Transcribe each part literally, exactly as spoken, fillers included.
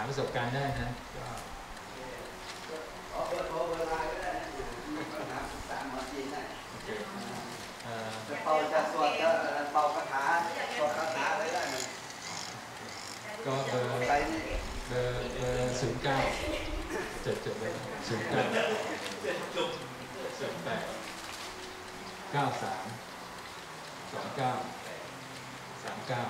าประสบการณ์ได้นะขอเบอร์โทรเบอร์ไลน์ก็ได้นะมีปัญหาศึกษาหมอจีนได้โอเคจะเป่าจะสวดจะเป่าคาถาสวดคาถาอะไรได้ไหมก็เบอร์เบอร์เบอร์ศูนย์เก้าเจ็ดเจ็ดเลยศูนย์เก้าศูนย์แปดเก้าสามสองเก้าสามเก้า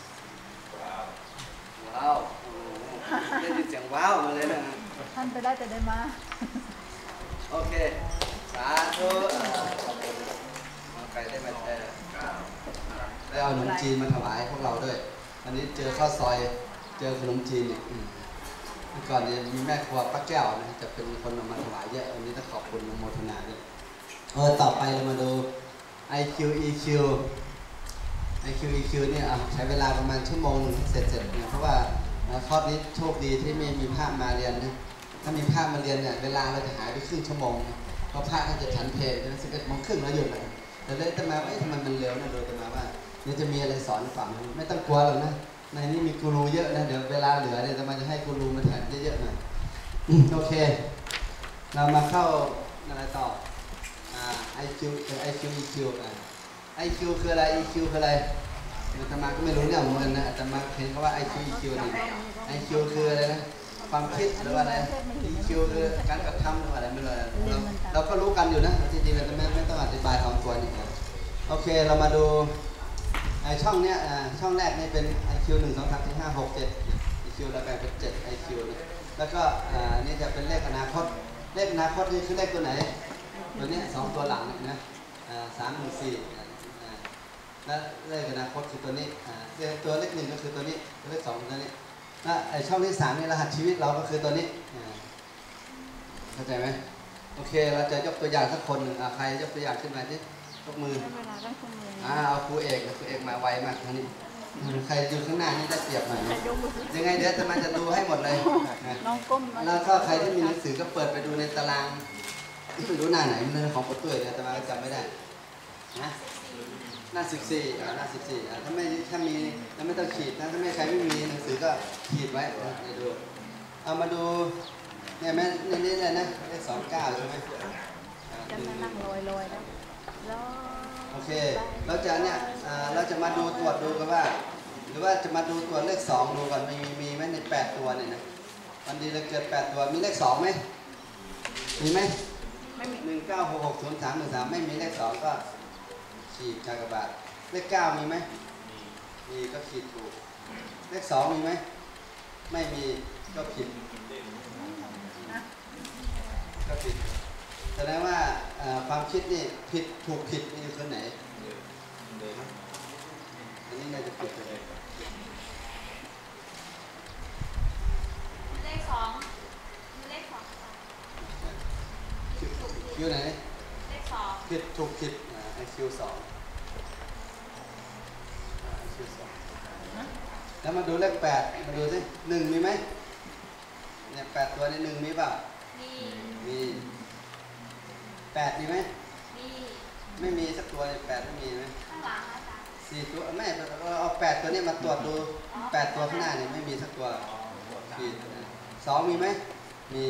ว้าวได้ยินเสียงว้าวมาเลยนะท่านไปได้แต่ได้มาโอเคสาธุมาไกลได้มาเจอได้เอาขนมจีนมาถวายพวกเราด้วยอันนี้เจอข้าวซอยเจอขนมจีนอีกก่อนเนี่ยมีแม่ครัวป้าแก้วนะจะเป็นคนนำมาถวายเยอะวันนี้ต้องขอบคุณโมทนาด้วยเออต่อไปเรามาดู ไอ คิว อี คิว ไอ คิว อี คิว เนี่ยใช้เวลาประมาณชั่วโมงเสร็จเสร็จเนี่ยเพราะว่าคอร์สนี้โชคดีที่ไม่มีภาพมาเรียนนะถ้ามีภาพมาเรียนเนี่ยเวลาเราจะหายไปครึ่งชั่วโมงเพราะภาพก็จะฉันเพลนะสิบเอ็ดโมงครึ่งแล้วหยุดเลยแต่เลยจะมาไม่ทำไมมันเร็วนะโดยจะมาว่าเนี่ยจะมีอะไรสอนฝั่งไม่ต้องกลัวหรอกนะในนี้มีกูรูเยอะนะเดี๋ยวเวลาเหลือเนี่ยจะมาจะให้กูรูมาแถมเยอะๆหน่อยโอเคเรามาเข้าอะไรต่อ ไอ คิว ไอ คิว อี คิว ไอ คิว คืออะไร อี คิว คืออะไรอาตมาก็ไม่รู้เนี่ยเหมือนกันนะอาตมาเห็นเขาว่า ไอ คิว อี คิว นี่ ไอ คิว คืออะไรนะความคิดหรือว่าอะไร อี คิว คือการกระทำหรือว่าอะไรไม่รู้เราเราก็รู้กันอยู่นะจริงๆเราไม่ไม่ต้องอธิบายความตัวนี่โอเคเรามาดูไอช่องเนี้ยช่องแรกนี่เป็น ไอ คิว หนึ่ง สอง สาม สี่ ห้า หก เจ็ด อี คิว เราแบ่งเป็นเจ็ด ไอ คิว นะแล้วก็นี่จะเป็นเลขอนาคตเลขอนาคตนี่คือเลขตัวไหนตัวนี้สองตัวหลังนะสามหนึ่งสี่และเลขอนาคตคือตัวนี้ตัวเลขหนึ่งก็คือตัวนี้ตัวเลขสองตัวนี้และไอช่องที่สามนี่รหัสชีวิตเราก็คือตัวนี้เข้าใจไหมโอเคเราจะยกตัวอย่างสักคนหนึ่งใครยกตัวอย่างขึ้นมาที่ยกมืออ่าเอาครูเอกครูเอกมาไวมากทางนี้ใครอยู่ข้างหน้านี่ได้เปรียบหน่อยยังไงเดี๋ยวจะมาจะดูให้หมดเลยน้องก้มแล้วก็ใครที่มีหนังสือก็เปิดไปดูในตารางไม่รู้หน้าไหนมันเป็นของประตูเนี่ยแต่มาจำไม่ได้นะหน้าสิบสี่อ่าหน้าสิบสี่อ่าถ้าไม่ถ้ามีแล้วไม่ต้องขีดนะถ้าไม่ใครไม่มีหนังสือก็ขีดไว้เดี๋ยวดูเอามาดูเนี่ยแม่นี่นี่เลยนะเลขสองเก้าใช่ไหมจะมานั่งลอยลอยแล้วโอเคเราจะเนี่ยเราจะมาดูตรวจดูกันว่าหรือว่าจะมาดูตัวเลขสองดูก่อนมีมีไหมในแปดตัวเนี่ยนะวันดีเราเกิดแปดตัวมีเลขสองไหมมีไหมหนึ่งเก้าหกหกศูนย์สามหนึ่งสามไม่มีเลขสองก็ขีดกากบาทเลขเก้ามีไหมมีก็ขีดถูกเลขสองมีไหมไม่มีก็ผิดก็ผิดแสดงว่าความคิดนี่ผิดถูกผิดนี่อยู่คนไหนอันนี้น่าจะผิดเลยเลขสองเลขสองคิวไหนเลขสองผิดถูกผิดไอคิวสองแล้วมาดูเลขแปดมาดูสิหนึ่งมีไหมเนี่ยแปดตัวในหนึ่งมีเปล่ามีมีแปดมีไหมมีไม่มีสักตัวเลยแปดไม่มีไหมข้างหลังอาจารย์สี่ตัวไม่เอาแปดตัวนี้มาตรวจดูแปดตัวข้างหน้าเนี่ยไม่มีสักตัวผิดสองมีไหมมี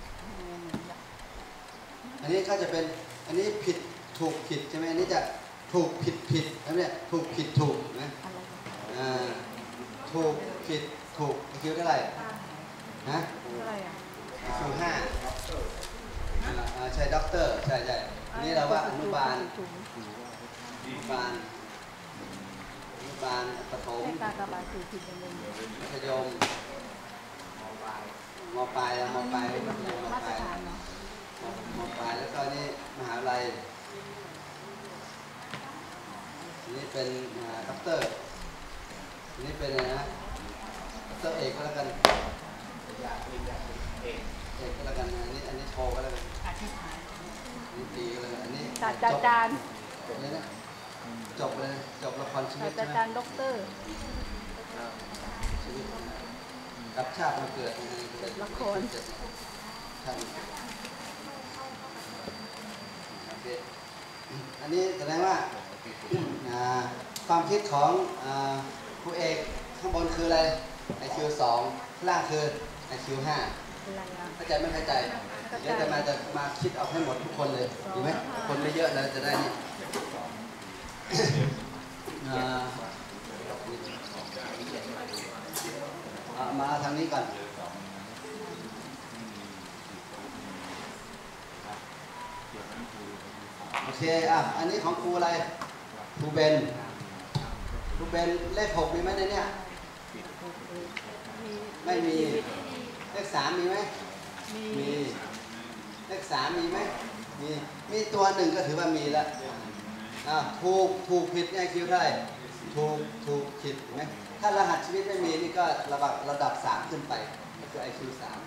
อันนี้ก็จะเป็นอันนี้ผิดถูกผิดใช่ไหมอันนี้จะถูกผิดผิดแล้วเนี่ยถูกผิดถูกนะอ่าถูกผิดถูกคิวเท่าไหร่นะคิวห้าใช่ด็อกเตอร์ใช่ใช่อันนี้เราว่าอนุบาลอนุบาลอนุบาลประถมมัธยมมปลายมปลายมปลายมปลายมปลายแล้วก็นี่มหาวิทยาลัยนี่เป็นด็อกเตอร์นี่เป็นอะไรนะด็อกเตอร์เอกก็แล้วกันเอกก็แล้วกันอันนี้อันนี้โทก็แล้วกันนี่ตีก็แล้วกันอันนี้ศาสตราจารย์จบเลยนะจบเลยจบละครชีวิตศาสตราจารย์ด็อกเตอร์กับชาติมาเกิดละครอันนี้แสดงว่าความคิดของครูเอกข้างบนคืออะไรไอคิวสองข้างล่างคือคิว ห้าอะไรอ่ะเข้าใจไม่เข้าใจเดี๋ยวจะมาจะมาคิดเอาให้หมดทุกคนเลยดีไหมคนไม่เยอะเราจะได้นี่ อ่าอ่ามาทางนี้ก่อนโอเคอ่ะอันนี้ของครูอะไรครูเบนครูเบนเลขหกมีไหมในเนี้ยไม่มีเลขสามมีไหมมีเลขสามมีไหมมีมีตัวหนึ่งก็ถือว่ามีแล้วอ่าถูกถูกผิดเนี่ยคิวเท่าไหร่ถูกถูกผิดเห็นไหมถ้ารหัสชีวิตไม่มีนี่ก็ระดับระดับสามขึ้นไปก็คือ ไอ คิว สาม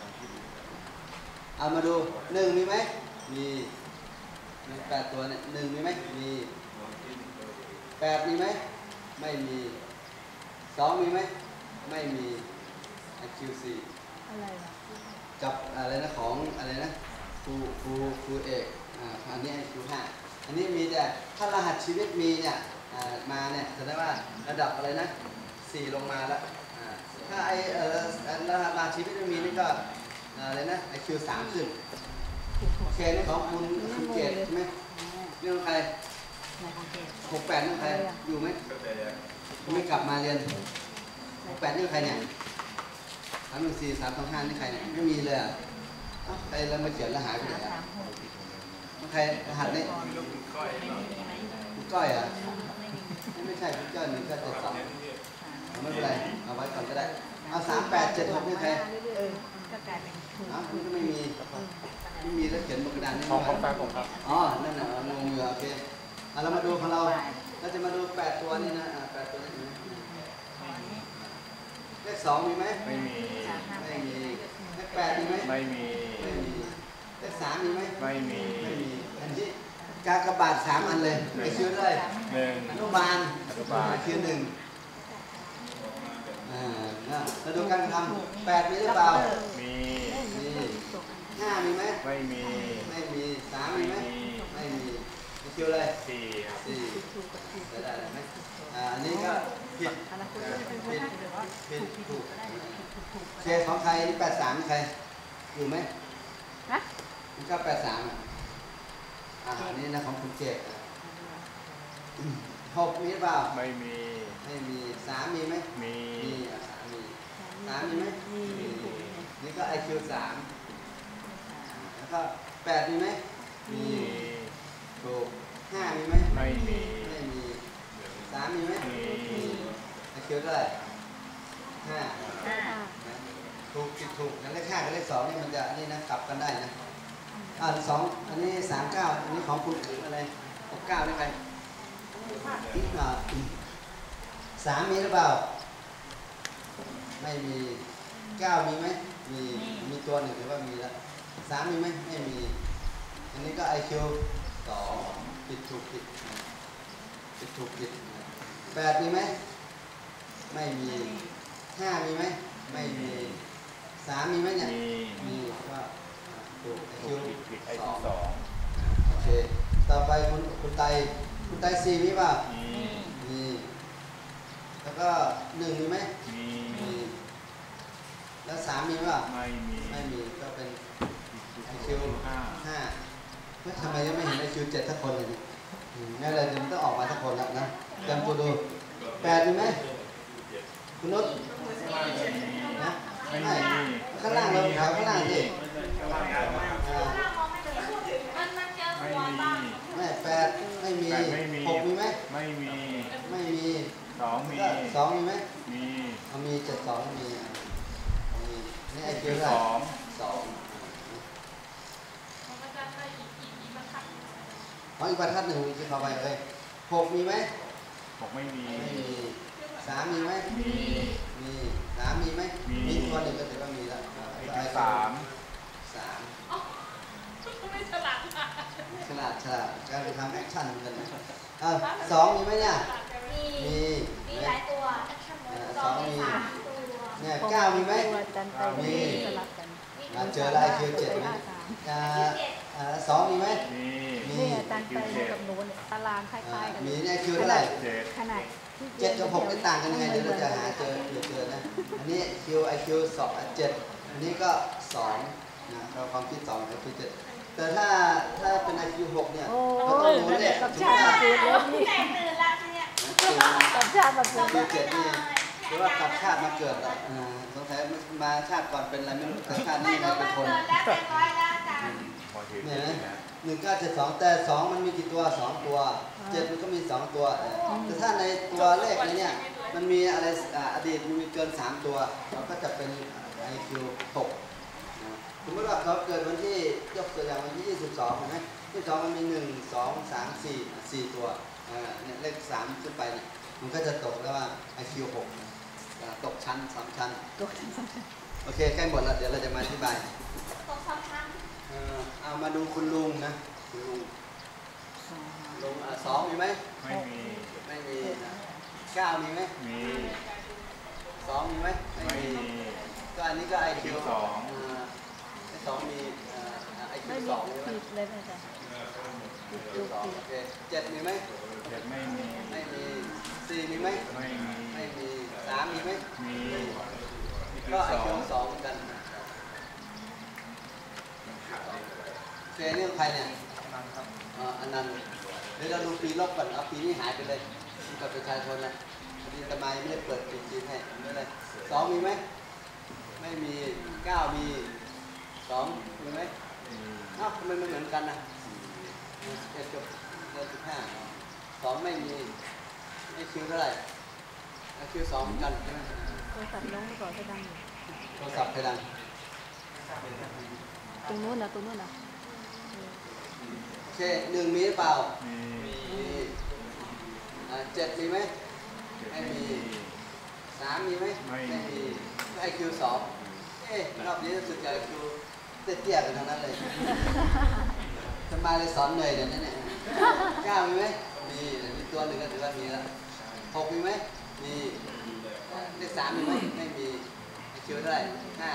เอามาดูหนึ่งมีไหมมีแปดตัวเนี่ยหนึ่งมีไหมมีแปดมีไหมไม่มีสองมีไหมไม่มี ไอ คิว สี่อะไรอ่ะกับอะไรนะของอะไรนะครูครูครูเอกอ่าอันนี้ ไอ คิว ห้าอันนี้มีแต่ถ้ารหัสชีวิตมีเนี่ยอ่ามาเนี่ยแสดงว่าระดับอะไรนะสี่ลงมาแล้วอ่าถ้าไอเออรหัสรหัสชีวิตไม่มีนี่ก็อะไรนะ ไอ คิว สามขึ้นโอเคนี่ของคุณคุณเกตใช่ไหมเรื่องใครไหนของเกศหกแปดนี่ใครอยู่ไหมไม่กลับมาเรียนหกแปดนี่ใครเนี่ยสามหนึ่งสี่สามสองห้านี่ใครเนี่ยไม่มีเลยอ่ะเอ้าใครแล้วมาเขียนแล้วหายไปไหนอ่ะใครรหัสนี่คุณก้อยอ่ะไม่ใช่คุณก้อยหนึ่งก็เจ็ดสองไม่เป็นไรเอาไว้ก่อนก็ได้เอาสามแปดเจ็ดหกนี่ใครเออก็กลายเป็นถูกอ้าวมันก็ไม่มีไม่มีแล้วเขียนบนกระดานนี่ของไม่ของแฟได้นผมครับอ๋อนั่นน่ะงงอยู่โอเคเอาเรามาดูของเราเราจะมาดูแปดตัวนี่นะอ่าแปดตัวนี่เลขสองมีไหมไม่มีไม่มีเลขแปดมีไหมไม่มีไม่มีเลขสามมีไหมไม่มีไม่มีอันที่กากบาทสามอันเลยไปคิวเลยหนึ่งอนุบาลอนุบาลคิวหนึ่งอ่านะเราดูการกระทำแปดมีหรือเปล่ามีมีห้ามีไหมไม่มีไม่มีสามมีไหมไม่มีไปคิวเลยสี่ครับสี่ได้ได้ไหมอ่าอันนี้ก็ผิดอนาคตผิดผิดถูกเคของใครนี่แปดสามใครอยู่ไหมฮะมันก็แปดสามอ่ะอ่าอันนี้นะของคุณเจตหกมีหรือเปล่าไม่มีไม่มีสามมีไหมมีมีอ่ะสามมีสามมีไหมมีมีนี่ก็ ไอ คิว สามแล้วก็แปดมีไหมมีถูกห้ามีไหมไม่มีไม่มีสามมีไหมมีไอ คิวเท่าไหร่ห้าอ่าถูกผิดถูกงั้นเลขห้ากับเลขสองนี่มันจะนี่นะกลับกันได้นะอ่าสองอันนี้สามเก้าอันนี้ของคุณอะไรหกเก้าได้ใครอ่าสามมีหรือเปล่าไม่มีเก้ามีไหมมีมีตัวหนึ่งถือว่ามีแล้วสามมีไหมไม่มีอันนี้ก็ ไอ คิว สองผิดถูกผิดผิดถูกผิดแปดมีไหมไม่มีห้ามีไหมไม่มีสามมีไหมเนี่ยมีมีว่าถูก ไอถูคิวกผิดผิดไอสคิอวงสองโอเคต่อไปคุณคุณไตคุณไตสี่มีเปล่ามีมีแล้วก็หนึ่งมีไหมมีมีแล้วสามมีเปล่าไม่มีไม่มีก็เป็นไอไอคิคิววห้าห้าเฮ้ยทำไมยังไม่เห็นไอคิวเจ็ดสักคนเลยนี่อืมงั้นเลยจะต้องออกมาสักคนแล้วนะเตรียมตัวดูแปดมีไหมคุณนุชนะไม่ไม่มีข้างล่างเราแถวข้างล่างสิอ่ามันมันเจอไม่หัวมีบ้างไม่แปดไม่มีแปดไม่มีหกมีไหมไม่มีไม่มีสองมีก็สองมีไหมมีเอามีเจ็ดสองมีอ่ะมีนี่ไอไอคิคิววเท่าสไหร่องสองมันก็จะไปอีกอีกอีกบรรทัดอ๋ออีกบรรทัดหนึ่งที่เขาไปเลยหกมีไหมบอกไม่มีไม่มีสามมีไหมมีมีสามมีไหมมีมีตัวหนึ่งก็ถือว่ามีแล้วไอคิวสามสามไม่ฉลาดอ่ะฉลาดฉลาดการไปทำแอคชั่นเหมือนกันนะอ่ะสองมีไหมเนี่ยมีมีมีหลายตัวสองมีสามตัวเนี่ยเก้ามีไหมตัวจันไตมีสลับกันอ่ะเจอแล้วไอคิวเจ็ดไหมอ่าอ่าสองมีไหมมีมีนี่จันไตกับหนูเนี่ยตารางคล้ายๆกันมีเนี่ยไอคิวเท่าไหร่เจ็ดขนาดเจ็ดกับหกนี่ต่างกันยังไงเดี๋ยวเราจะหาเจอเดี๋ยวเจอนะอันนี้ Q ไอ คิว สองเจ็ดอันนี้ก็สองนะเราความคิดสองไอ คิว เจ็ดแต่ถ้าถ้าเป็น ไอ คิว หกเนี่ยโอ้เราต้องรู้เลขกับถึงชาว่าติเกิดเลยนี่แตกตื่นละทีเนี้ยกับชาติมาเกิไอดคิวเจ็ดนี่หรือว่ากลับชาติมาเกิดอ่ะอ่าสงสัยมาชาติก่อนเป็นอะไรไม่รู้แต่ชาติไม่นี้รู้เป็มัน นคนเกิดแล้วเป็นร้อยแล้วอาจารย์พอเห็นเนี่ยนะนะหนึ่งเก้าเจ็ดสองแต่สองมันมีกี่ตัวสองตัวเจ็ดมันก็มีสองตัวแต่ถ้าในตัวเลขนี้เนี่ยมันมีอะไรอ่าอดีตมันมีเกินสามตัวเราก็จะเป็น ไอ คิว หกนะสมมติว่าเขาเกิดวันที่ยกตัวอย่างวันที่ยี่สิบสองเห็นไหมยี่สิบสองมันมีหนึ่งสองสามสี่สี่ตัวอ่าเนี่ยเลขสามขึ้นไปเนี่ยมันก็จะตกแล้วว่า ไอ คิว หกอ่าตกชั้นสามชั้นตกทั้งสองโอเคใกล้หมดแล้วเดี๋ยวเราจะมาอธิบายตกสองชั้นเอ่อเอามาดูคุณลุงนะคุณลุงลุงอ่ะสองมีไหมไม่มีไม่มีนะเก้ามีไหมมีสองมีไหมไม่ไม่มีมีก็อันนี้ก็ไอคิวสองไอสองมีไอคิไม่วมีสองใช่ไหมผิดเลยนะจ๊ะผิดคิจุวกสองผิดโอเคเจ็ดมีไหมเจ็ดไม่มีไม่มีสี่มีไหมไม่มีไม่มีสามมีไหมมีก็ไอสคิอวงสองเหมือนกันโอเคนี่ของใครเนี่ยอ่าอันนั้นเดี๋ยวเราดูปีลบก่อนเอาปีนี้หายไปเลยกับประชาชนนะพอดีทำไมไม่ได้เปิดปีจีนให้ไม่เลยสองมีไหมไม่มีเก้ามีสองมีไหมมีอ้าวทำไมมันเหมือนกันนะเอ็ดกับเดือนสิบห้าสองไม่มีไอคิวเท่าไหร่ไอคิวสองเหมือนกันใช่ไหมโทรศัพท์น้องก่อนจะดังอยู่โทรศัพท์ใครดังตรงนู้นนะตรงนู้นนะโอเคหนึ่งมีหรือเปล่ามีมีอ่าเจ็ดมีไหมเจ็ดไม่ไม่มีมีสามมีไหมไม่มีไอคิวสองเอ๊ะรอบนี้รู้สึกจะไอคิวเตี้ยๆกันทั้งนั้นเลยทำไมเลยสอนเหนื่อยเดี๋ยวนี้เนี่ยเก้ามีไหมมีมีตัวหนึ่งก็ถือว่ามีแล้วหกมีไหมมีเลขสามมีไหมไม่มีไอคิวเท่าไหร่ห้า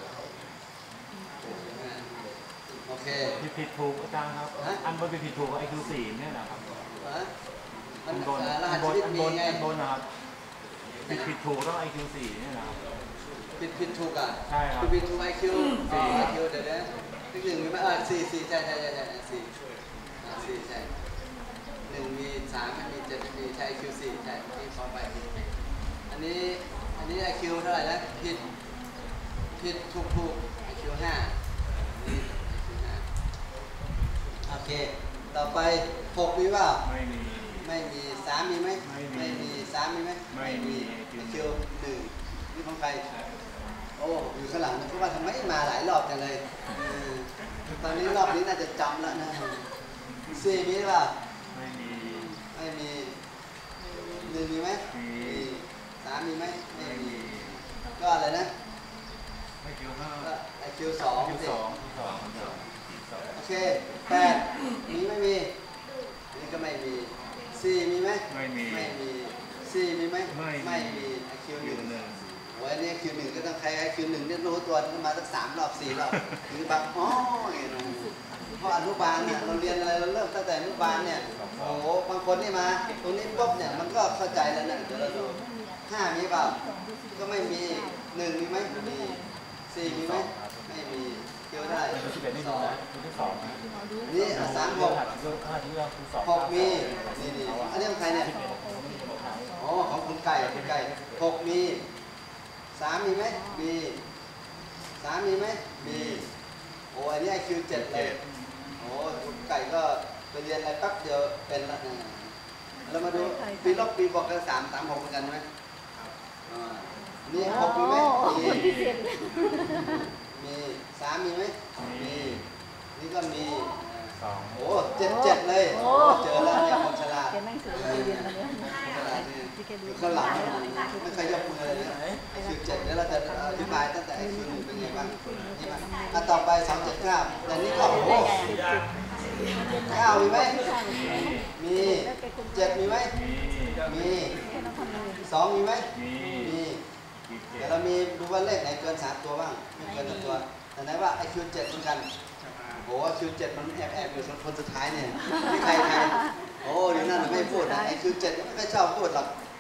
โอเคผิดผิดถูกอาจารย์ครับฮะอันบนผิดผิดถูกไอคิวสี่เนี่ยนะครับฮะมัอันนบนเอ่อรอัหัสนบชีนวิตอันมีบนไงอันบนนะครับผิดผิดถูกต้องไอคิวสี่เนี่ยนะครับผิดผิดถูกอ่ะใช่ครับผิดผิดถูกไอคิวสี่ไอคิวเดี๋ยวนะเลขหนึ่งมีไหมเออสี่สี่ใช่ใช่ใช่ใช่สี่อ่าสี่ใช่หนึ่งมีสามไม่มีเจ็ดไม่มีใช่ไอคิวสี่ใช่ที่พอไปอันนี้อันนี้ไอคิวเท่าไหร่นะผิดผิดถูกถูกไอคิวห้านี่ ไอคิวห้าโอเคต่อไปหกมีเปล่าไม่มีไม่มีสามมีไหมไม่มีไม่มีสามมีไหมไม่มีไอคิวหนึ่งนี่ของใครโอ้อยู่ข้างหลังนะเพราะว่าทำไมมาหลายรอบจังเลยเออตอนนี้รอบนี้น่าจะจำแล้วนะสี่มีหรือเปล่าไม่มีไม่มีหนึ่งมีไหมมีสามมีไหมไม่ไม่มีมีก็อะไรนะไม่คิวห้าก็ไอคิวสองคิวสิสองสองสองสองโอเคแปดมีไม่มีนี่ก็ไม่มีสี่มีไหมไม่มีไม่มีสี่มีไหมไม่มีไม่มีไอคิวหคินึ่วงหนึ่งโอ้ยนี่คิวหนึ่งก็ต้องใครไอคิวหนึ่งเนี่ยรู้ตัวนี่มาสักสามรอบสี่รอบถึงบางอ๋ออย่างเงี้ยเพราะอนุบาลเนี่ยเราเรียนอะไรเราเริ่มตั้งแต่อนุบาลเนี่ยโอ้โหบางคนนี่มาตรงนี้ปุ๊บเนี่ยมันก็เข้าใจแล้วนะเดี๋ยวเราดูห้ามีเปล่าก็ไม่มีหนึ่งมีไหมมีสี่มีไหมไม่มีคิวได้คิวสิบเอ็ดไม่สมีองนะคิวที่สองนะอันนี้อ่ะสามหกคิวห้าที่เราคิวสองหกมีนี่นี่อันนี้ของใครเนี่ยอ๋อของคุณไก่คุณไก่หกมีสามมีไหมมีสามมีไหมมีโอ้อันนี้ไอคิวเจ็ดเลยโอ้คุณไก่ก็ไปเรียนอะไรแป๊บเดียวเป็นละนะเรามาดูปีลบปีบอกกันสามสามหกเหมือนกันไหมอ่าอันนี่หกมีไหมอ๋อมีพิเศษมีสามมีไหมมีนี่ก็มีอ่าสองโอ้เจ็ดเจ็ดเลยโอ้เจอแล้วเนี่ยคนฉลาดแกนั่งสือเรียนมาเนี่ยคนฉลาดนี่อยู่ข้างหลังไม่เคยยกมือเลยนะไอคิวเจ็ดเดี๋ยวเราจะอธิบายตั้งแต่ไอคิวหนึ่งเป็นไงบ้างนี่มาอ่ะต่อไปสองเจ็ดเก้าแต่นี่ก็โอ้โหเก้ามีไหมมีเจ็ดมีไหมมีมีสองมีไหมมีมีอีกเจ็เดี๋ยดวเรามีดูว่าเลขไหนเกินสามตัวบ้างไม่เกินสามตัวแต่ไหนว่าไอคิวเจ็ดเหมือนกันโอ้คิวเจ็ดมันแอบแอบอยู่คนสุดท้ายเนี่ยที่ใครใครโอ้เดี๋ยวนั่นไม่พูดนะไอคิวเจ็ดไม่ค่อยชอบพูดหรอก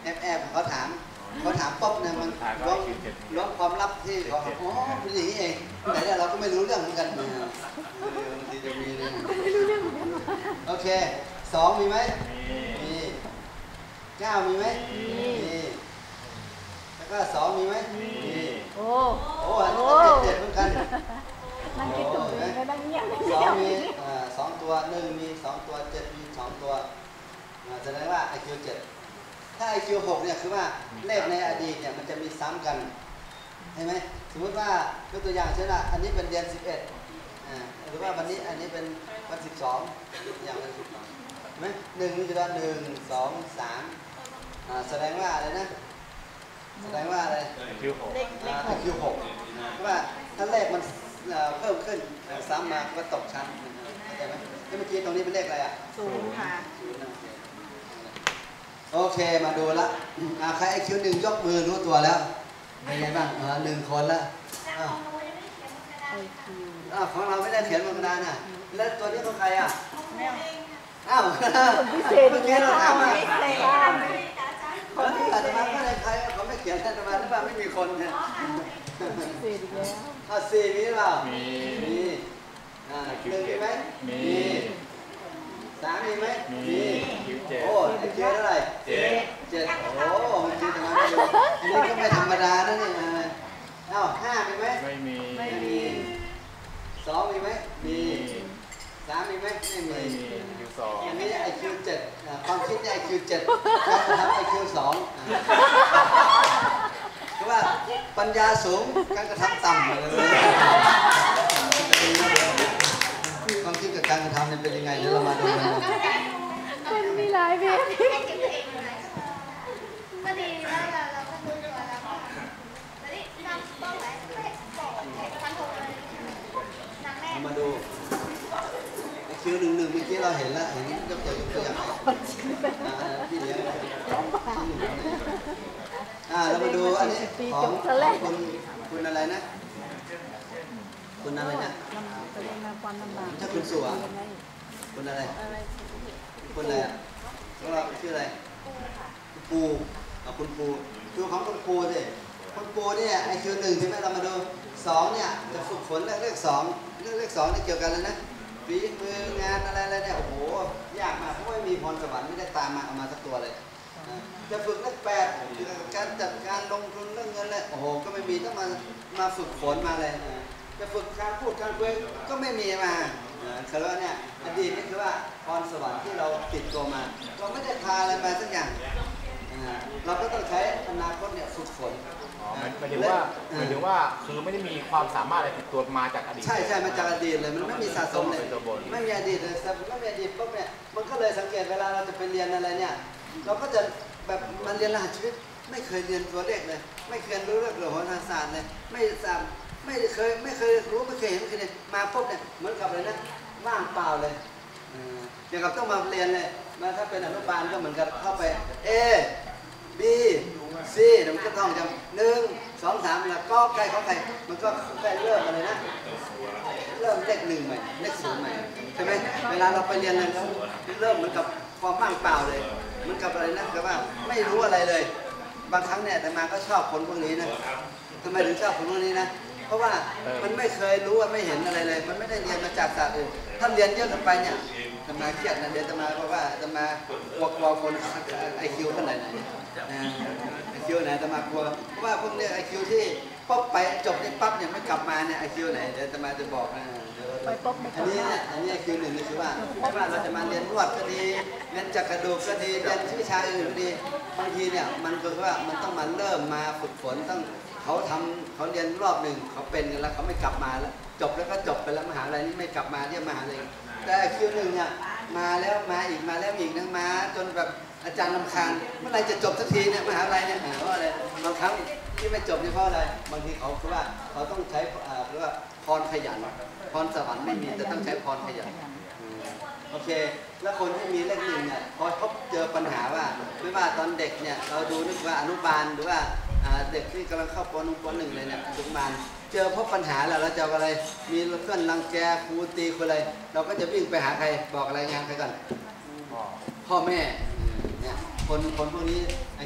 แอบแอบเขาถามเขาถามป๊บเนี่ยมันล้วงล้วงความลับที่เขาอ๋อเป็นอย่างนี้เองแต่เนี่ยเราก็ไม่รู้เรื่องเหมือนกันบางทีจะมีเนี่ยโอเคสองมีไหมมีเก้ามีไหมมีแล้วก็สองมีไหมมีโอ้โอ้อันนี้ก็เจ็ดเหมือนกันนั่งคิดถึงเลยนั่งเงียบสองมีสองตัวหนึ่งมีสองตัวเจ็ดมีสองตัวแสดงว่า ไอ คิว เจ็ดถ้า ไอ คิว หกเนี่ยคือว่าเลขในอดีตเนี่ยมันจะมีซ้ำกันใช่ไหมสมมติว่ายกตัวอย่างเช่นว่าอันนี้เป็นเดือนสิบเอ็ดหรือว่าวันนี้อันนี้เป็นวันสิบสองอย่างวันสิบสองเห็นไหมหนึ่งนี่คือว่าหนึ่งสองสามแสดงว่าอะไรนะแสดงว่าอะไรไอคิวหกเลขเลขไอ คิว หกเพราะว่าถ้าเลขมันเพิ่มขึ้นซ้ำมาก็ตกชั้นเข้าใจไหมเมื่อกี้ตรงนี้เป็นเลขอะไรอ่ะศูนย์ค่ะโอเคมาดูละใครไอคิวหนึ่งยกมือรู้ตัวแล้วเป็นไงบ้างหนึ่งคนละแต่ของหนูยังไม่ได้เขียนบนกระดาไอษคิวของเราไม่ได้เขียนบนกระดานอ่ะแล้วตัวนี้ของใครอ่ะของหนูเองอ้าวพิเศษเมื่อกี้เราถามว่าพิเศษค่ะอาจารย์คนที่อาตมาไม่ได้ใครเขาไม่เขียนอาตมาหรือเปล่าไม่มีคนเนี่ยอ๋ออ่านเองพิเศษอีกแล้วเอาสี่มีหรือเปล่ามีมีอ่าหนึ่งมีไหมมีสามมีไหมมี คิวเจ็ดโอ้ไอคิวเท่าไหร่เจ็ดเจ็ดโอ้มันคิวทำไมไม่รู้อันนี้ก็ไม่ธรรมดานะนี่เอ้าห้ามีไหมไม่มีไม่มีสองมีไหมมีสามมีไหมไม่มีไม่มีคิวสองอันนี้ไอคิวเจ็ดความคิดนี่ไอคิวเจ็ดการกระทำไอคิวสองเพราะว่าปัญญาสูงการกระทำต่ำเลยความคิดกับการกระทำเนี่ยเป็นยังไงเดี๋ยวเรามาดูกันมันมีหลายเพจให้เก็บตัวเองเลยก็ดีแล้วเราเราก็ดูตัวแล้วก็แล้วนี่นำต้องไหนไม่บอกฟันธงเลยนำแม่มาดูไอคิวหนึ่งหนึ่งเมื่อกี้เราเห็นแล้วเห็นยกตัวอย่างตัวอย่างพี่เลี้ยงอ่าเรามาดูอันนี้ของคุณคุณอะไรนะคุณอะไรนะจะเรียนมาความลำบากถ้าคุณสัวคุณอะไรอะไรคุณอะไรอ่ะของเราชื่ออะไรปูเอาคุณปูดูของคุณปูสิคุณปูเนี่ยไอคิวหนึ่งใช่ไหมเรามาดูสองเนี่ยจะฝึกฝนเรื่องเลขสองเรื่องเลขสองนี่เกี่ยวกันเลยนะฝีมืองานอะไรอะไรเนี่ยโอ้โหยากมากเพราะไม่มีพรสวรรค์ไม่ได้ตามมาเอามาสักตัวเลยจะฝึกเลขแปดการจัดการลงทุนเรื่องเงินเลยโอ้โหก็ไม่มีต้องมามาฝึกฝนมาเลยจะฝึกการพูดการคุยก็ไม่มีมาคือว่าเนี่ยอดีตนี่คือว่าพรสวรรค์ที่เราติดตัวมาเราไม่ได้พาอะไรมาสักอย่างเราก็ต้องใช้อนาคตเนี่ยฝึกฝนอ๋อหมายหมายถึงว่าหมายถึงว่าคือไม่ได้มีความสามารถอะไรติดตัวมาจากอดีตใช่ใช่มาจากอดีตเลยมันไม่มีสะสมเลยเป็นตัวบนไม่มีอดีตเลยไม่มีอดีตปุ๊บเนี่ยมันก็เลยสังเกตเวลาเราจะไปเรียนอะไรเนี่ยเราก็จะแบบมันเรียนรหัสชีวิตไม่เคยเรียนตัวเลขเลยไม่เคยรู้เรื่องโหราศาสตร์เลยไม่ทราบไม่เคยไม่เคยรู้ไม่เคยเห็นไม่เคยเรียนมาปุ๊บเนี่ยเหมือนกับอะไรนะว่างเปล่าเลยเกี่ยวกับต้องมาเรียนเลยมาถ้าเป็นอนุบาลก็เหมือนกับเข้าไป A B C เดี๋ยวมันก็ต้องจำหนึ่งสองสามแล้วก็ใกล้ของใครมันก็ใกล้เริ่มอะไรนะเริ่มเลขหนึ่งใหม่เลขศูนย์ใหม่ใช่ไหมเวลาเราไปเรียนอะไรเราเริ่มเหมือนกับความว่างเปล่าเลยเหมือนกับอะไรนะคือว่าไม่รู้อะไรเลยบางครั้งเนี่ยแต่มาก็ชอบคนพวกนี้นะทำไมถึงชอบคนพวกนี้นะเพราะว่ามันไม่เคยรู้ว่าไม่เห็นอะไรเลย มันไม่ได้เรียนมาจากศาสตร์อื่นถ้าเรียนเยอะเกินไปเนี่ยจะมาเครียดนะเดี๋ยวจะมาเพราะว่าจะมากลัวกลัวคนไอคิวขนาดไหนไอคิวไหนจะมากลัวเพราะว่าพวกเนี้ยไอคิวที่ป๊อปไปจบนี่ปั๊บเนี่ยไม่กลับมาเนี่ยไอคิวไหนเดี๋ยวจะมาจะบอกนะไปป๊บไม่อันนี้เนี่ยอันนี้ไอคิวหนึ่งนี่คือว่าว่าเราจะมาเรียนนวดก็ดีเรียนจักระดูกก็ดีเรียนวิชาอื่นก็ดีบางทีเนี่ยมันก็ว่ามันต้องมาเริ่มมาฝึกฝนต้องเขาทำเขาเรียนรอบหนึ่งเขาเป็นกันแล้วเขาไม่กลับมาแล้วจบแล้วก็จบไปแล้วมหาลัยนี่ไม่กลับมาเรียกมหาลัยแต่คิวหนึ่งเนี่ยมาแล้วมาอีกมาแล้วอีกนะมาจนแบบอาจารย์รำคาญเมื่อไรจะจบสักทีเนี่ยมหาลัยเนี่ยเพราะอะไรบางครั้งที่ไม่จบเนี่ยเพราะอะไรบางทีเขาคือว่าเขาต้องใช้เรียกว่าพรขยันพรสวรรค์ไม่มีแต่ต้องใช้พรขยันโอเคแล้วคนที่มีเลขหนึ่งเนี่ยพอพบเจอปัญหาว่าไม่ว่าตอนเด็กเนี่ยเราดูนึกว่าอนุบาลหรือว่าเด็กที่กำลังเข้าปหนึ่งปหนึ่งเลยเนี่ยอนุบาลเจอพบปัญหาแล้วเราจะอะไรมีเพื่อนรังแกครูตีคนอะไรเราก็จะวิ่งไปหาใครบอกรายงานใครก่อนพ่อแม่เนี่ยคนคนพวกนี้ไอค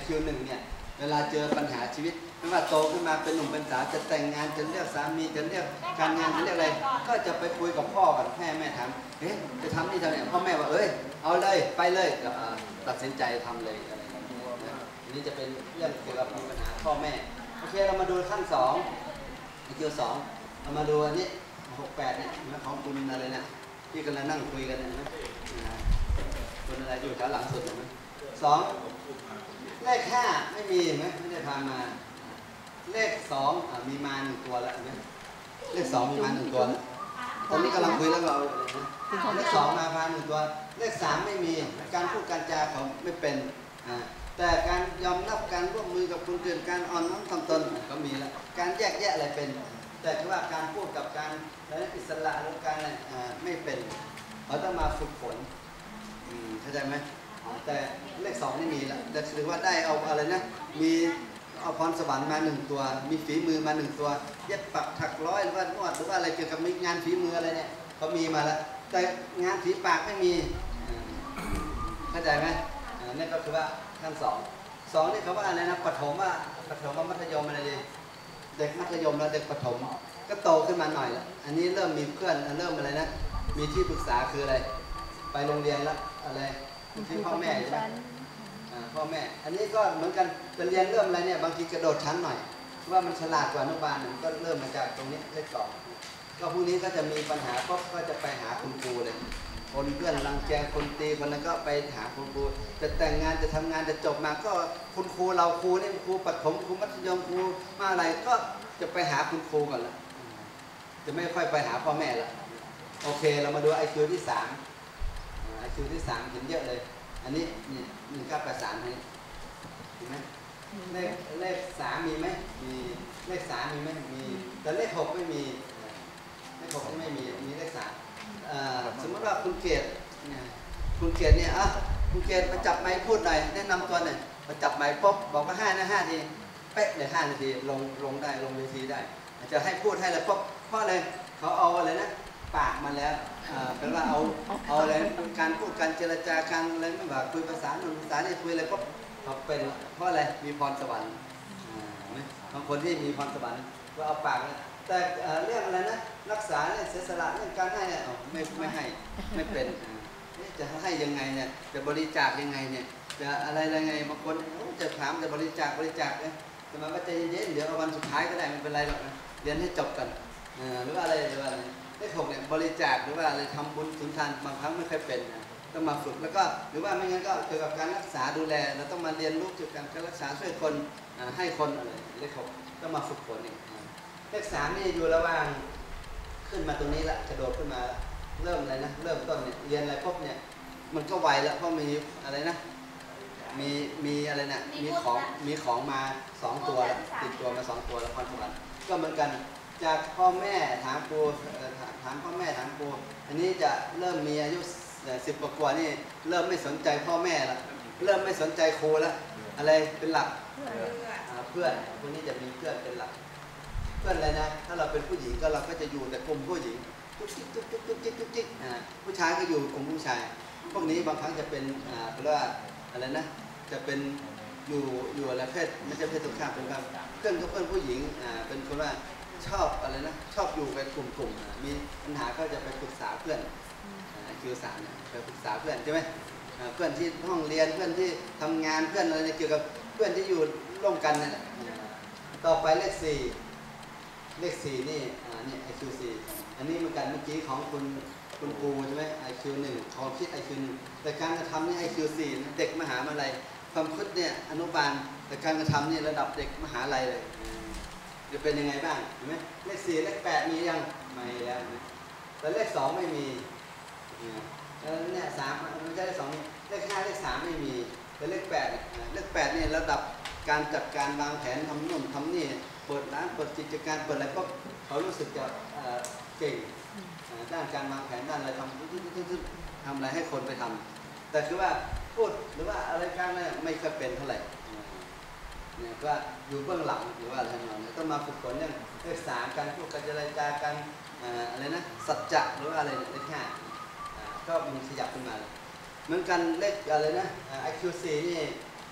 คิวหนึ่งเนี่ยเวลาเจอปัญหาชีวิตไม่ว่าโตขึ้นมาเป็นหนุ่มเป็นสาวจะแต่งงานจะเลือกสามีจะเลือกการงานจะเลือกอะไรก็จะไปคุยกับพ่อกับแม่แม่ถามเอ๊ะจะทำนี่ทำเนี่ยพ่อแม่ว่าเอ้ยเอาเลยไปเลยตัดสินใจทำเลยอะไรอย่างเงี้ยอันนี้จะเป็นเรื่องเกี่ยวกับปัญหาพ่อแม่โอเคเรามาดูขั้นสองอีกคิวสองเรามาดูอันนี้หกแปดเนี่ยของคุณอะไรเนี่ยที่กำลังนั่งคุยกันเนี่ยนะคุณอะไรอยู่แถวหลังสุดเห็นไหมสองเลขห้าไม่มีไหมไม่ได้พามาเลขสองมีมาหนึ่งตัวแล้วเห็นไหมเลขสองมีมาหนึ่งตัวแล้วตอนนี้กำลังคุยแล้วเราเลขสองมาพาหนึ่งตัวเลขสามไม่มีการพูดการจาเขาไม่เป็นแต่การยอมรับการร่วมมือกับคนอื่นการอ่อนน้อมถ่อมตนก็มีแล้วการแยกแยะอะไรเป็นแต่ว่าการพูดกับการและอิสระหรือการอะไรไม่เป็นเขาต้องมาฝึกฝนเข้าใจไหมแต่เลขสองนี่มีแล้วแต่ถือว่าได้เอาอะไรนะมีเอาพรสวรรค์มาหนึ่งตัวมีฝีมือมาหนึ่งตัวเย็บปักถักร้อยหรือว่านวดหรือว่าอะไรเกี่ยวกับงานฝีมืออะไรเนี่ยเขามีมาแล้วแต่งานฝีปากไม่มีเข้าใจไหมนี่ก็คือว่าขั้นสองสองนี่เขาว่าอะไรนะปฐมว่าปฐมว่ามัธยมอะไรดีเด็กมัธยมแล้วเด็กประถมก็โตขึ้นมาหน่อยแล้วอันนี้เริ่มมีเพื่อนเริ่มอะไรนะมีที่ปรึกษาคืออะไรไปโรงเรียนแล้วอะไรที่พ่อแม่ใช่ไหมพ่อแม่อันนี้ก็เหมือนกันจะเรียนเริ่มอะไรเนี่ยบางทีกระโดดชั้นหน่อยว่ามันฉลาดกว่าอนุบาลก็เริ่มมาจากตรงนี้เลขสองก็พวกนี้ก็จะมีปัญหาก็จะไปหาคุณครูเลยคนเพื่อนรังแกคนตีคนนั้นก็ไปหาคุณครูจะแต่งงานจะทำงานจะจบมาก็คุณครูเราครูนี่ครูประถมครูมัธยมครูมาอะไรก็จะไปหาคุณครูก่อนละจะไม่ค่อยไปหาพ่อแม่ละโอเคเรามาดูไอคิวที่สามไอคิวที่สามเห็นเยอะเลยอันนี้นี่หนึ่งเก้าแปดสามนี้เห็นไหมเลขเลขสามมีไหมมีเลขสามมีไหมมีแต่เลขหกไม่มีเลขหกไม่มีมีเลขสามสมมติว่าคุณเกศคุณเกศเนี่ยอ่ะคุณเกศมาจับไม้พูดหน่อยแนะนำตัวหน่อยมาจับไม้ปุ๊บบอกว่าห้านะห้าทีเป๊ะเลยห้านาทีลงลงได้ลงเวทีได้จะให้พูดให้แล้วปุ๊บเพราะอะไรเขาเอาอะไรนะปากมาแล้วเป็นว่าเอาเอาอะไรการพูดการเจรจาการอะไรไม่ว่าคุยภาษาหนึ่งภาษานี่คุยอะไรปุ๊บเขาเป็นเพราะอะไรมีพรสวรรค์บางคนที่มีพรสวรรค์ก็เอาปากแต่เรื่องอะไรนะรักษาเนี่ยเสียสละเรื่องการให้เนี่ยไม่ไม่ให้ไม่เป็นจะให้ยังไงเนี่ยจะบริจาคยังไงเนี่ยจะอะไรยังไงบางคนจะถามจะบริจาคบริจาคเนี่ยแต่มันก็ใจเย็นๆเดี๋ยววันสุดท้ายก็ได้ไม่เป็นไรหรอกนะเรียนให้จบกันหรือว่าอะไรหรือว่าอะไรเลขหกเนี่ยบริจาคหรือว่าอะไรทำบุญสุนทานบางครั้งไม่เคยเป็นนะต้องมาฝึกแล้วก็หรือว่าไม่งั้นก็เกี่ยวกับการรักษาดูแลเราต้องมาเรียนรู้เกี่ยวกับการรักษาช่วยคนให้คนอะไรเลขหกต้องมาฝึกฝนเองเลขสามนี่อยู่ระหว่างขึ้นมาตรงนี้ละกระโดดขึ้นมาเริ่มอะไรนะเริ่มต้นเนี่ยเรียนอะไรปุ๊บเนี่ยมันก็ไวแล้วเพราะมีอะไรนะมีมีอะไรนะมีของมีของมาสองตัวติดตัวมาสองตัวแล้วพรสวรรค์ก็เหมือนกันจากพ่อแม่ถามครูถามพ่อแม่ถามครูอันนี้จะเริ่มมีอายุสิบกว่านี่เริ่มไม่สนใจพ่อแม่ละเริ่มไม่สนใจครูแล้วอะไรเป็นหลักเพื่อนพวกนี้จะมีเพื่อนเป็นหลักเพื่อนอะไรนะถ้าเราเป็นผู้หญิงก็เราก็จะอยู่แต่กลุ่มผู้หญิงจุ๊กจิ๊กจุ๊กจิ๊กจุ๊กจิ๊กจุ๊กจิ๊กผู้ชายก็อยู่กลุ่มผู้ชายพวกนี้บางครั้งจะเป็นเรียกว่าอะไรนะจะเป็นอยู่อยู่อะไรเพศไม่ใช่เพศตรงข้ามเป็นแบบเพื่อนก็เพื่อนผู้หญิงเป็นคนว่าชอบอะไรนะชอบอยู่เป็นกลุ่มๆมีปัญหาก็จะไปปรึกษาเพื่อนคิวสามเนี่ยไปปรึกษาเพื่อนใช่ไหมเพื่อนที่ห้องเรียนเพื่อนที่ทำงานเพื่อนอะไรเกี่ยวกับเพื่อนที่อยู่ร่วมกันนั่นแหละต่อไปเลขสี่เลขสี่นี่นี่ไอคิวสี่อันนี้เหมือนกันเมื่อกี้ของคุณคุณครูใช่ไหมไอคิวหนึ่งความคิดไอคิวหนึ่งแต่การกระทำนี่ไอคิวสี่เด็กมหาวิทยาลัยความคิดเนี่ยอนุบาลแต่การกระทำนี่ระดับเด็กมหาลัยเลยจะเป็นยังไงบ้างเห็นไหมเลขสี่เลขแปดมียังไม่แล้วแต่เลขสองไม่มีแล้วเนี่ยสามไม่ใช่เลขสองนี่เลขห้าเลขสามไม่มีแต่เลขแปดเลขแปดนี่ระดับการจัดการวางแผนทำนู่นทำนี่เปิดร้านเปิดกิจการเปิดอะไรก็เขารู้สึกจะเก่งด้านการวางแผนด้านอะไรทำทำอะไรให้คนไปทำแต่คือว่าพูดหรือว่าอะไรการเนี่ยไม่เคยเป็นเท่าไหร่เนี่ยก็อยู่เบื้องหลังหรือว่าอะไรนั่นต้องมาฝึกฝนเรื่องเลขสามการพูดการเจรจาการอะไรนะสัจจะหรือว่าอะไรเลขห้าก็มีขยับขึ้นมาเหมือนกันเลขอะไรนะ ไอ คิว สี่นี่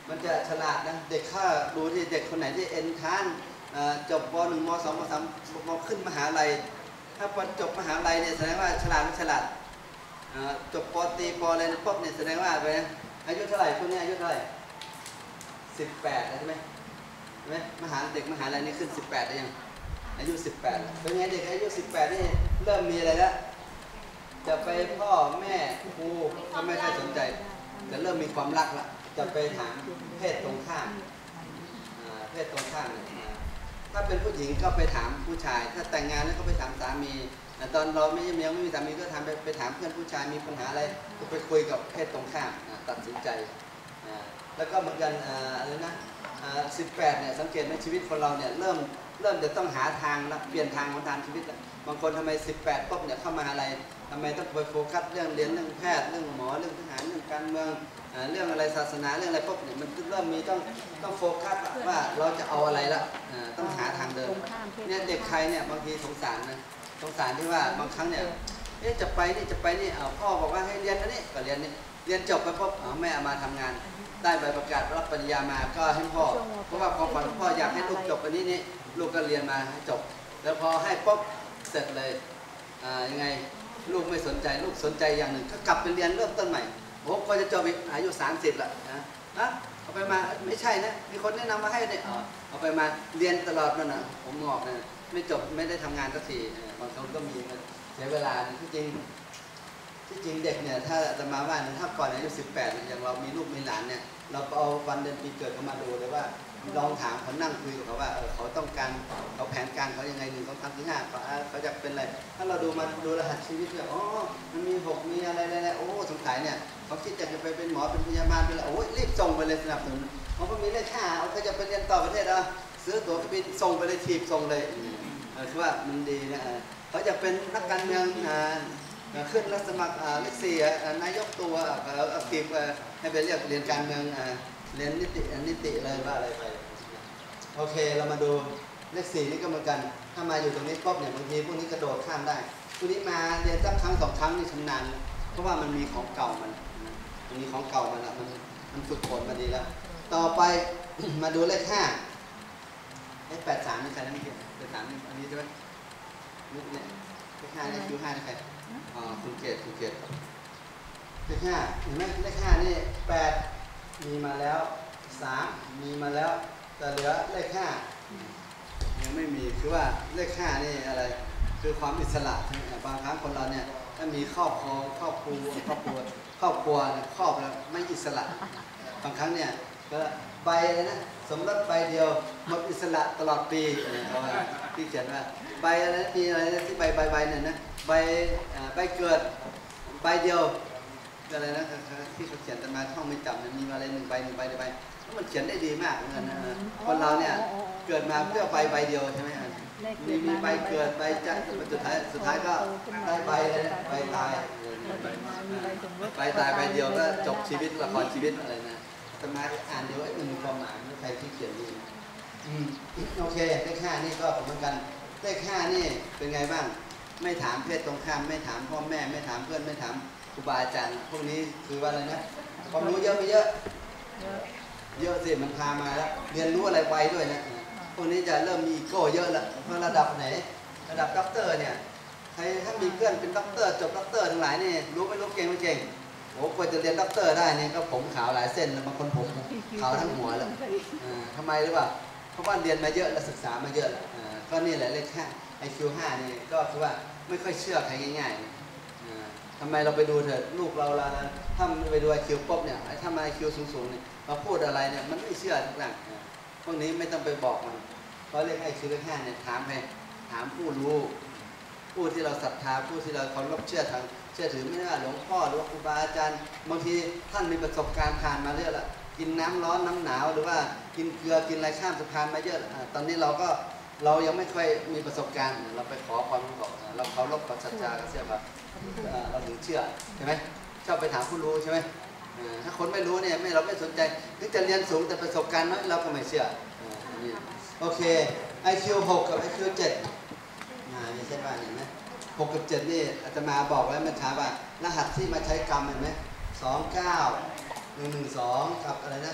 มันจะฉลาดนะเด็กข้าดูที่เด็กคนไหนที่เอ็นทานจบป หนึ่ง ม สอง ม สาม ม ขึ้นมหาลัยถ้าพอจบมหาลัยเนี่ยแสดงว่าฉลาดไม่ฉลาดจบปตรีปอะไรปุ๊บเนี่ยแสดงว่าไปอายุเท่าไหร่พวกนี้อายุเท่าไหร่สิบแปดใช่ไหมใช่ไหมมหาเด็กมหาลัยนี่ขึ้นสิบแปดได้ยังอายุสิบแปดเป็นไงเด็กอายุสิบแปดนี่เริ่มมีอะไรแล้วจะไปพ่อแม่ครูก็ไม่ค่อยสนใจจะเริ่มมีความรักละจะไปถามเพศตรงข้ามเพศตรงข้ามถ้าเป็นผู้หญิงก็ไปถามผู้ชายถ้าแต่งงานแล้วก็ไปถามสามีตอนเราไม่ยังไม่มีสามีก็ถามไปไปถามเพื่อนผู้ชายมีปัญหาอะไรก็ไปคุยกับเพศตรงข้ามตัดสินใจแล้วก็เหมือนกันอะไรนะสิบแปดเนี่ยสังเกตในชีวิตคนเราเนี่ยเริ่มเริ่มจะต้องหาทางละเปลี่ยนทางของทางชีวิตแล้วบางคนทำไมสิบแปดปุ๊บเนี่ยเข้ามาอะไรทำไมต้องไปโฟกัสเรื่องเรียนเรื่องแพทย์เรื่องหมอเรื่องทหารเรื่องการเมืองเรื่องอะไรศาสนาเรื่องอะไรปุ๊บเนี่ยมันเริ่มมีต้องต้องโฟกัสว่าเราจะเอาอะไรละต้องหาทางเดินเนี่ยเด็กใครเนี่ยบางทีสงสารนะสงสารที่ว่าบางครั้งเนี่ยเอ๊ะจะไปนี่จะไปนี่พ่อบอกว่าให้เรียนอันนี้ก็เรียนนี่เรียนจบไปปุ๊บแม่เอามาทำงานได้ใบประกาศรับปริญญามาก็ให้พ่อเพราะว่าความฝันพ่ออยากให้ลูกจบอันนี้นี่ลูกก็เรียนมาให้จบแล้วพอให้ปุ๊บเสร็จเลยยังไงลูกไม่สนใจลูกสนใจอย่างหนึ่งก็กลับไปเรียนเริ่มต้นใหม่โอ้ก็จะจบอีกอายุสามสิบละนะนะเอาไปมาไม่ใช่นะมีคนแนะนำมาให้เนี่ยเอาไปมาเรียนตลอดนั่นนะผมงอกนะไม่จบไม่ได้ทำงานสักทีบางคนก็มีเสียเวลาที่จริงที่จริงเด็กเนี่ยถ้าจะมาว่าถ้าก่อนอายุสิบแปดอย่างเรามีลูกมีหลานเนี่ยเราก็เอาวันเดือนปีเกิดเขามาดูเลยว่าลองถามเขานั่งคุยกับเขาว่าเขาต้องการเขาแผนการเขายังไงหนึ่งสองสามสี่ห้าเขาจะเป็นอะไรถ้าเราดูมาดูรหัสชีวิตเนี่ยอ๋อมันมีหกมีอะไรอะไรโอ้สงสัยเนี่ยเขาคิดจะจะไปเป็นหมอเป็นพยาบาลเป็นอะไรโอ้ยรีบส่งไปเลยสนับสนุนเขาก็มีเลขห้าเขาจะไปเรียนต่อประเทศอ่ะซื้อตั๋วเครื่องบินส่งไปเลยทีบส่งเลยคือว่ามันดีนะเขาจะเป็นนักการเมืองขึ้นรับสมัครเลขสี่นายกตัวเอาทีบให้ไปเรียกเรียนการเมืองเรียนนิตินิติอะไรว่าอะไรไปโอเคเรามาดูเลขสี่นี่ก็เหมือนกันถ้ามาอยู่ตรงนี้ปุ๊บเนี่ยบางทีพวกนี้กระโดดข้ามได้พวกนี้มาเรียนสักครั้งสองครั้งนี่ชำนาญเพราะว่ามันมีของเก่ามันมันมีของเก่ามันละมันมันฝึกฝนมาดีแล้วต่อไป มาดูเลขห้าเลขแปดสามนี่ใครนั่นนี่เลขสามนี่อันนี้ใช่ไหมนี่เนี่ยเลขห้าเลขคิวห้านี่ใครอ๋อคุณเกศคุณเกศเลขห้าเห็นไหมเลขห้านี่แปดมีมาแล้วสามมีมาแล้วแต่เหลือเลขห้ายังไม่มีคือว่าเลขห้านี่อะไรคือความอิสระบางครั้งคนเราเนี่ยถ้ามีครอบครัวครอบครัวครอบครัวครอบครัวครอบแล้วไม่อิสระบางครั้งเนี่ยก็ใบเลยนะสมรสใบเดียวหมดอิสระตลอดปีเขาที่เขียนว่าใบอะไรมีอะไรที่ใบใบใบเนี่ยนะใบใบเกิดใบเดียวอะไรนะที่เขาเขียนแต่มาท่องไม่จำเนี่ยมีอะไรหนึ่งใบหนึ่งใบหนึ่งใบมันเขียนได้ดีมากเหมือนกันนะคนเราเนี่ยเกิดมาเพื่อใบใบเดียวใช่ไหมมีมีใบเกิดใบจันทร์สุดท้ายสุดท้ายก็ได้ใบเลยใบตายใบตายใบเดียวก็จบชีวิตละครชีวิตอะไรนะสมาอ่านเดียวไอ้มันมีความหมายใครที่เขียนดีโอเคเลขห้านี่ก็เหมือนกันเลขห้านี่เป็นไงบ้างไม่ถามเพศตรงข้ามไม่ถามพ่อแม่ไม่ถามเพื่อนไม่ถามครูบาอาจารย์พวกนี้คือว่าอะไรนะความรู้เยอะไปเยอะเยอะสิมันพามาแล้วเรียนรู้อะไรไวด้วยนะพวกนี้จะเริ่มมีโก้เยอะแล้วเพราะระดับไหนระดับด็อกเตอร์เนี่ยใครถ้ามีเพื่อนเป็นด็อกเตอร์จบด็อกเตอร์ทั้งหลายนี่รู้ไม่รู้เก่งไม่เก่งโอ้ควรจะเรียนด็อกเตอร์ได้เนี่ยก็ผมขาวหลายเส้นบางคนผมขาวทั้งหัวแล้วทำไมหรือเปล่าเพราะว่าเรียนมาเยอะและศึกษามาเยอะก็นี่แหละเลขห้าไอคิวห้านี่ก็คือว่าไม่ค่อยเชื่อใครง่ายๆทำไมเราไปดูเถอะลูกเราละถ้าไปดูไอคิวปุ๊บเนี่ยถ้ามาไอคิวสูงๆเนี่ยเราพูดอะไรเนี่ยมันไม่เชื่อทุกอย่างพวกนี้ไม่ต้องไปบอกมันเพราะเลขไอคิวเลขห้าเนี่ยถามไปถามผู้รู้ผู้ที่เราศรัทธาผู้ที่เราเคารพเชื่อทางเชื่อถือไม่ว่าหลวงพ่อหรือว่าครูบาอาจารย์บางทีท่านมีประสบการณ์ผ่านมาเยอะละกินน้ำร้อนน้ำหนาวหรือว่ากินเกลือกินอะไรข้ามสะพานมาเยอะตอนนี้เราก็เรายังไม่ค่อยมีประสบการณ์เราไปขอความรู้บอกเราเคารพความศรัทธาเชื่อครับเราถึงเชื่อใช่ไหมชอบไปถามผู้รู้ใช่ไหมถ้าคนไม่รู้เนี่ยไม่เราไม่สนใจถึงจะเรียนสูงแต่ประสบการณ์น้อยเราก็ไม่เชื่อโอเค ไอ คิว หกกับ ไอ คิว เจ็ดนี่ใช่ป่ะเห็นไหมหกกับเจ็ดนี่อาตมาบอกไว้เมื่อเช้าว่ารหัสที่มาใช้กรรมเห็นไหมสองเก้าหนึ่งหนึ่งสองกับอะไรนะ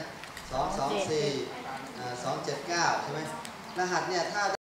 สองสองสี่สองเจ็ดเก้าใช่ไหมรหัสเนี่ยถ้า